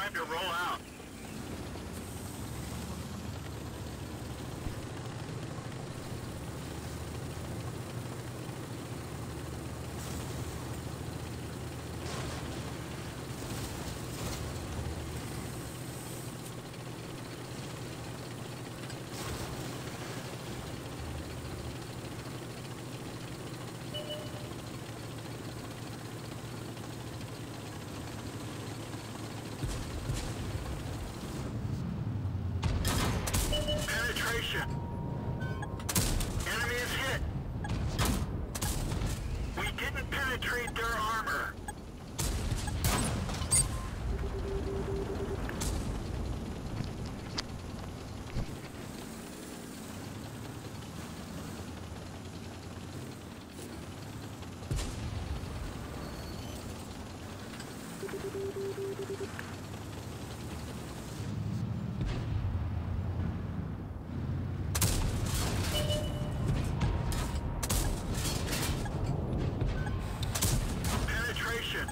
time to roll out. Penetration. Enemy is hit. We didn't penetrate their armor. Penetration.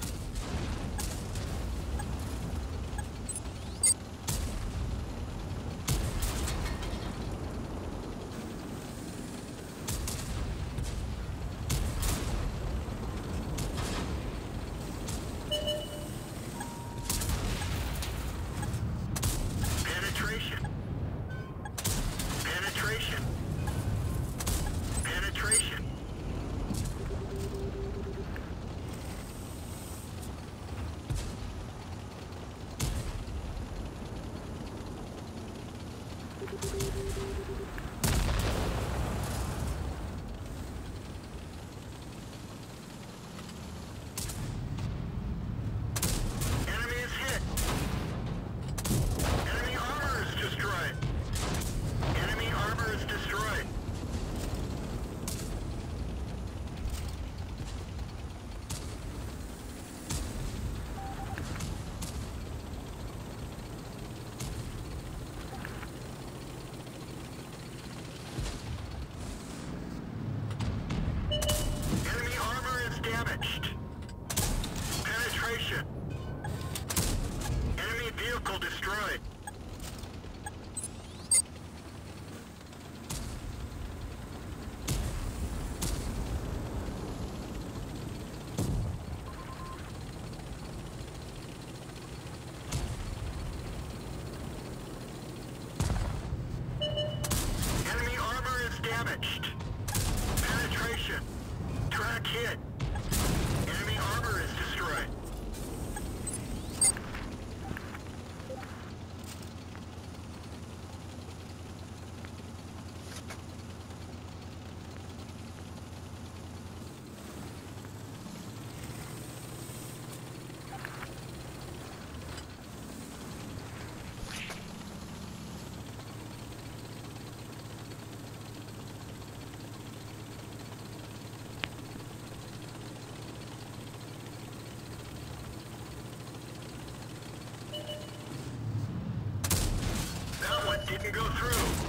Penetration. Penetration. Penetration. Enemy is hit. Enemy armor is destroyed. Enemy armor is destroyed. Enemy armor is damaged. Penetration. Enemy vehicle destroyed. Enemy armor is damaged. Penetration. Track hit. Enemy armor is destroyed. That one didn't go through.